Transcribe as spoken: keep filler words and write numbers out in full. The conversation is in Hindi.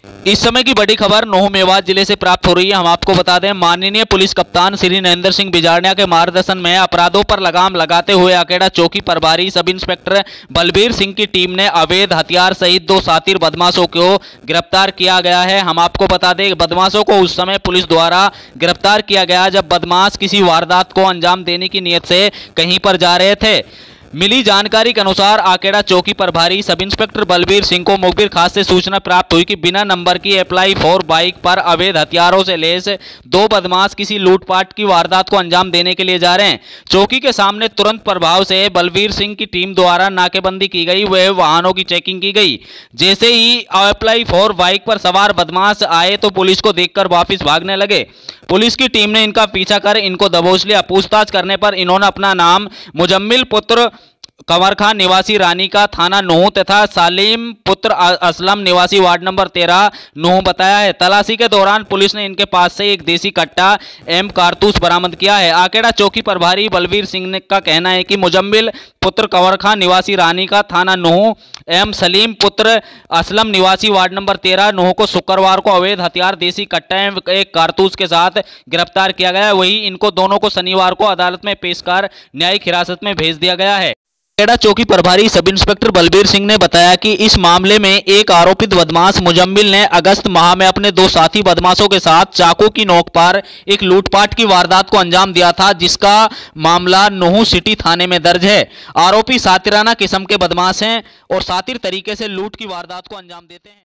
इस समय की बड़ी खबर नूंह मेवात जिले से प्राप्त हो रही है। हम आपको बता दें, माननीय पुलिस कप्तान श्री नरेंद्र सिंह बिजारनिया के मार्गदर्शन में अपराधों पर लगाम लगाते हुए अकेड़ा चौकी प्रभारी सब इंस्पेक्टर बलबीर सिंह की टीम ने अवैध हथियार सहित दो शातिर बदमाशों को गिरफ्तार किया गया है। हम आपको बता दें, बदमाशों को उस समय पुलिस द्वारा गिरफ्तार किया गया जब बदमाश किसी वारदात को अंजाम देने की नीयत से कहीं पर जा रहे थे। मिली जानकारी के अनुसार आकेड़ा चौकी प्रभारी सब इंस्पेक्टर बलबीर सिंह को मुखबिर खास से सूचना प्राप्त हुई कि बिना नंबर की अप्लाई फोर बाइक पर अवैध हथियारों से लैस दो बदमाश किसी लूटपाट की वारदात को अंजाम देने के लिए जा रहे हैं। चौकी के सामने तुरंत प्रभाव से बलबीर सिंह की टीम द्वारा नाकेबंदी की गई, वह वाहनों की चेकिंग की गई। जैसे ही अप्लाई फोर बाइक पर सवार बदमाश आए तो पुलिस को देखकर वापस भागने लगे। पुलिस की टीम ने इनका पीछा कर इनको दबोच लिया। पूछताछ करने पर इन्होंने अपना नाम मुजम्मिल पुत्र कंवर खान निवासी रानी का थाना नूंह तथा सालिम पुत्र असलम निवासी वार्ड नंबर तेरह नूंह बताया है। तलाशी के दौरान पुलिस ने इनके पास से एक देसी कट्टा एम कारतूस बरामद किया है। आकेड़ा चौकी प्रभारी बलबीर सिंह का कहना है कि मुजम्मिल पुत्र कंवर खान निवासी रानी का थाना नूंह एम सलीम पुत्र असलम निवासी वार्ड नंबर तेरह नूंह को शुक्रवार को अवैध हथियार देसी कट्टा एवं एक कारतूस के साथ गिरफ्तार किया गया है। वहीं इनको दोनों को शनिवार को अदालत में पेश कर न्यायिक हिरासत में भेज दिया गया है। आकेड़ा चौकी प्रभारी सब इंस्पेक्टर बलबीर सिंह ने बताया कि इस मामले में एक आरोपित बदमाश मुजम्मिल ने अगस्त माह में अपने दो साथी बदमाशों के साथ चाकू की नोक पर एक लूटपाट की वारदात को अंजाम दिया था, जिसका मामला नूंह सिटी थाने में दर्ज है। आरोपी सातिराना किस्म के बदमाश हैं और सातिर तरीके से लूट की वारदात को अंजाम देते हैं।